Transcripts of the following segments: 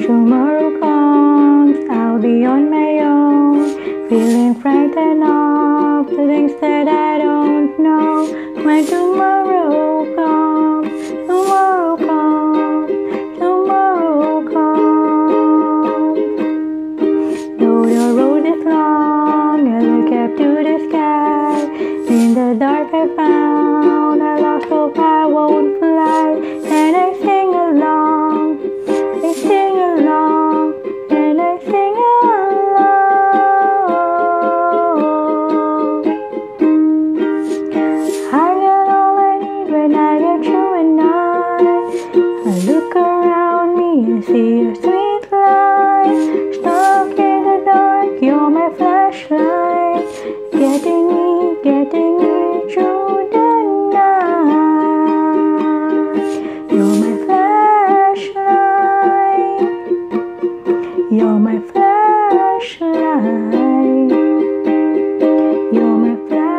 tomorrow comes, I'll be on my own, feeling frightened of the things that I don't know. When tomorrow comes, tomorrow comes, tomorrow comes. Though the road is long, I look up to the sky. In the dark I found I lost hope I won't fly. And I sing along, I sing along, and I sing along. I got all I need when I get you and I look around me and see a sweet light. Stuck in the dark, you're my flashlight, getting me through the night. You're my flashlight, you're my flashlight, you're my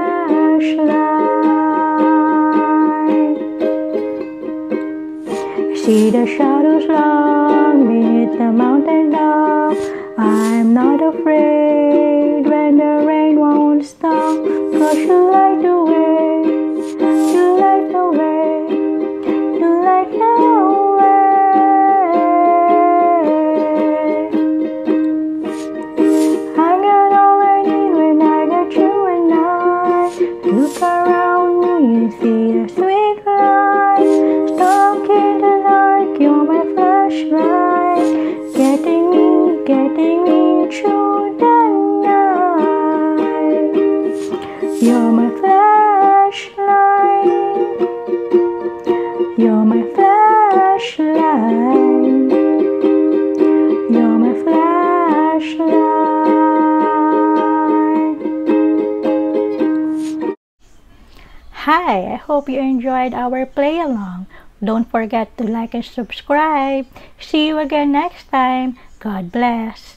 flashlight. See the shadows long beneath the mountain top. I'm not afraid when the rain won't stop, 'cause you light the way, you light the way, you light the way. I got all I need when I got you and I look around me and see a sweet light. Stuck in the dark, you're my flashlight, getting me through the night. You're my flashlight, you're my flashlight, you're my flashlight. Hi, I hope you enjoyed our play along. Don't forget to like and subscribe. See you again next time. God bless.